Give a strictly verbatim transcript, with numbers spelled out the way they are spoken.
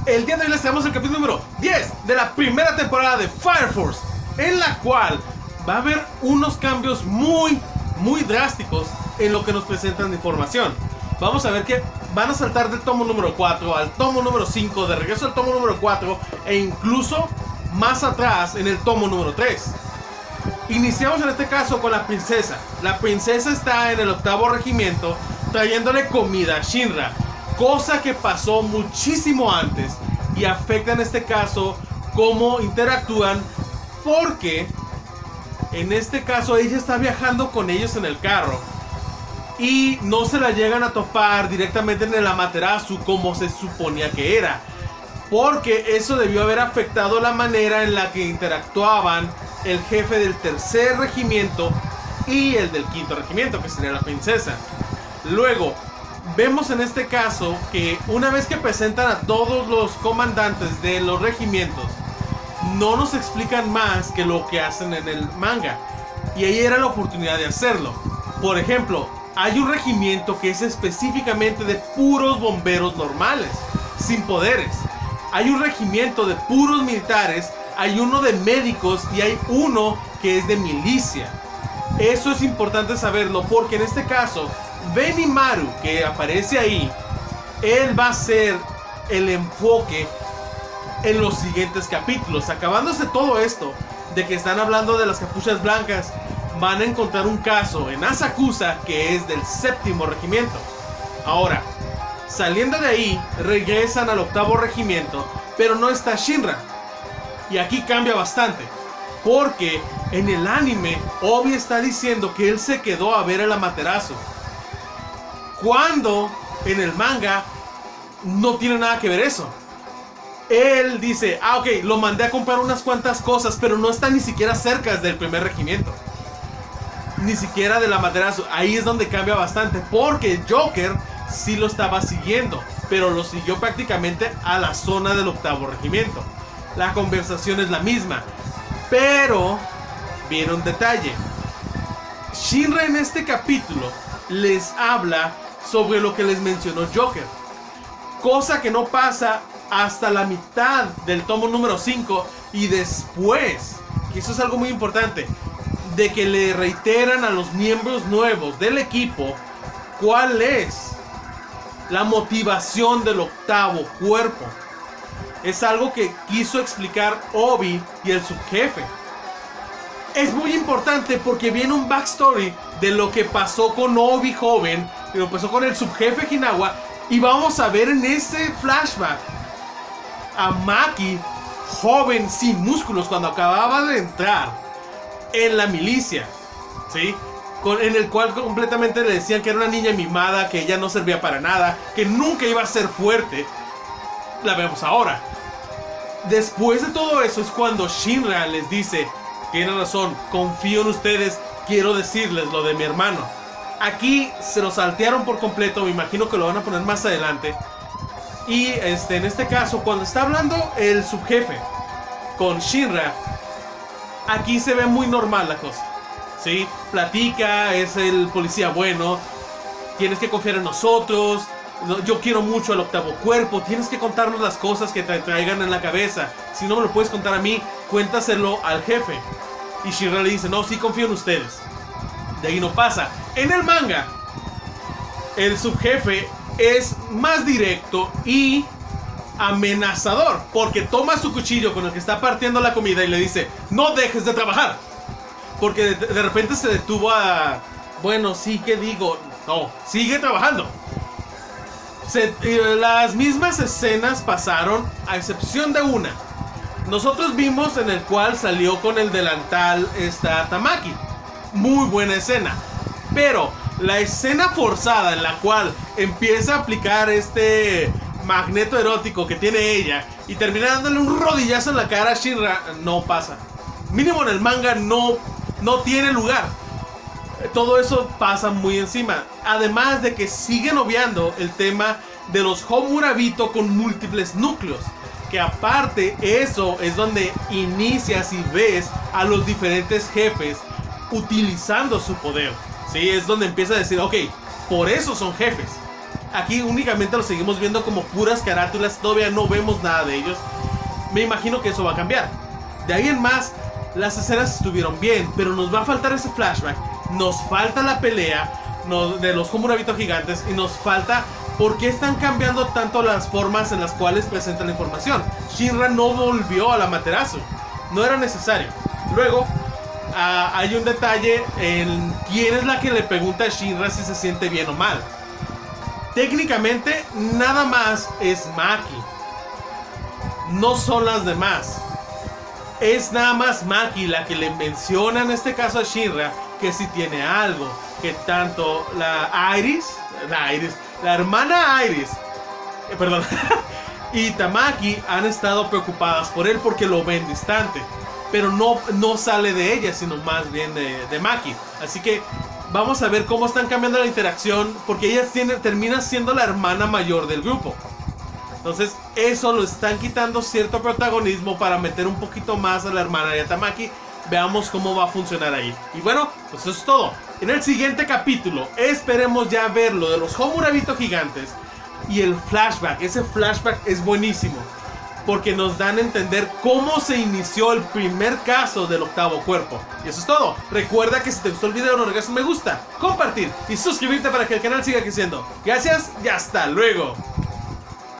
El día de hoy les traemos el capítulo número diez de la primera temporada de Fire Force, en la cual va a haber unos cambios muy, muy drásticos en lo que nos presentan de información. Vamos a ver que van a saltar del tomo número cuatro al tomo número cinco, de regreso al tomo número cuatro e incluso más atrás en el tomo número tres. Iniciamos en este caso con la princesa. La princesa está en el octavo regimiento trayéndole comida a Shinra, cosa que pasó muchísimo antes y afecta en este caso cómo interactúan, porque en este caso ella está viajando con ellos en el carro y no se la llegan a topar directamente en el Amaterasu como se suponía que era, porque eso debió haber afectado la manera en la que interactuaban el jefe del tercer regimiento y el del quinto regimiento, que sería la princesa. Luego vemos en este caso que una vez que presentan a todos los comandantes de los regimientos, no nos explican más que lo que hacen en el manga, y ahí era la oportunidad de hacerlo. Por ejemplo, hay un regimiento que es específicamente de puros bomberos normales, sin poderes. Hay un regimiento de puros militares, hay uno de médicos y hay uno que es de milicia. Eso es importante saberlo, porque en este caso Benimaru, que aparece ahí, él va a ser el enfoque en los siguientes capítulos. Acabándose todo esto de que están hablando de las capuchas blancas, van a encontrar un caso en Asakusa que es del séptimo regimiento. Ahora, saliendo de ahí, regresan al octavo regimiento, pero no está Shinra. Y aquí cambia bastante, porque en el anime Obi está diciendo que él se quedó a ver el Amaterasu, cuando en el manga no tiene nada que ver eso. Él dice, ah ok, lo mandé a comprar unas cuantas cosas, pero no está ni siquiera cerca del primer regimiento, ni siquiera del Amaterasu. Ahí es donde cambia bastante, porque Joker sí lo estaba siguiendo, pero lo siguió prácticamente a la zona del octavo regimiento. La conversación es la misma, pero viene un detalle. Shinra en este capítulo les habla sobre lo que les mencionó Joker, cosa que no pasa hasta la mitad del tomo número cinco, y después, que eso es algo muy importante, de que le reiteran a los miembros nuevos del equipo cuál es la motivación del octavo cuerpo. Es algo que quiso explicar Obi y el subjefe. Es muy importante porque viene un backstory de lo que pasó con Obi joven, y lo que pasó con el subjefe Hinawa, y vamos a ver en ese flashback a Maki joven sin músculos cuando acababa de entrar en la milicia, ¿sí? Con, en el cual completamente le decían que era una niña mimada, que ella no servía para nada, que nunca iba a ser fuerte. La vemos ahora. Después de todo eso es cuando Shinra les dice, tienen razón, confío en ustedes, quiero decirles lo de mi hermano. Aquí se lo saltearon por completo, me imagino que lo van a poner más adelante. Y este, en este caso, cuando está hablando el subjefe con Shinra, aquí se ve muy normal la cosa, ¿sí? Platica, es el policía bueno, tienes que confiar en nosotros, yo quiero mucho al octavo cuerpo, tienes que contarnos las cosas que te traigan en la cabeza. Si no me lo puedes contar a mí, cuéntaselo al jefe. Y Shinra le dice, no, sí confío en ustedes. De ahí no pasa. En el manga, el subjefe es más directo y amenazador, porque toma su cuchillo con el que está partiendo la comida y le dice, no dejes de trabajar. Porque de, de repente se detuvo a, bueno, sí, ¿qué digo? No, sigue trabajando. Se, eh, las mismas escenas pasaron, a excepción de una. Nosotros vimos en el cual salió con el delantal esta Tamaki. Muy buena escena. Pero la escena forzada en la cual empieza a aplicar este magneto erótico que tiene ella y termina dándole un rodillazo en la cara a Shinra, no pasa. Mínimo en el manga no, no tiene lugar. Todo eso pasa muy encima. Además de que siguen obviando el tema de los Homurabito con múltiples núcleos, que aparte eso es donde inicias y ves a los diferentes jefes utilizando su poder, ¿sí? Es donde empieza a decir, ok, por eso son jefes. Aquí únicamente lo seguimos viendo como puras carátulas, todavía no vemos nada de ellos. Me imagino que eso va a cambiar. De ahí en más, las escenas estuvieron bien, pero nos va a faltar ese flashback. Nos falta la pelea nos, de los Homurabito gigantes y nos falta por qué están cambiando tanto las formas en las cuales presentan la información. Shinra no volvió a la Amaterasu, no era necesario. Luego, uh, hay un detalle en quién es la que le pregunta a Shinra si se siente bien o mal. Técnicamente, nada más es Maki. No son las demás. Es nada más Maki la que le menciona en este caso a Shinra que si tiene algo. Que tanto la Iris, la Iris, la hermana Iris, eh, perdón, y Tamaki han estado preocupadas por él porque lo ven distante. Pero no, no sale de ella, sino más bien de, de Maki. Así que vamos a ver cómo están cambiando la interacción, porque ella tiene, termina siendo la hermana mayor del grupo. Entonces eso lo están quitando cierto protagonismo para meter un poquito más a la hermana de Tamaki. Veamos cómo va a funcionar ahí. Y bueno, pues eso es todo. En el siguiente capítulo esperemos ya ver lo de los Homurabito gigantes y el flashback. Ese flashback es buenísimo porque nos dan a entender cómo se inició el primer caso del octavo cuerpo. Y eso es todo. Recuerda que si te gustó el video no olvides un me gusta, compartir y suscribirte para que el canal siga creciendo. Gracias y hasta luego.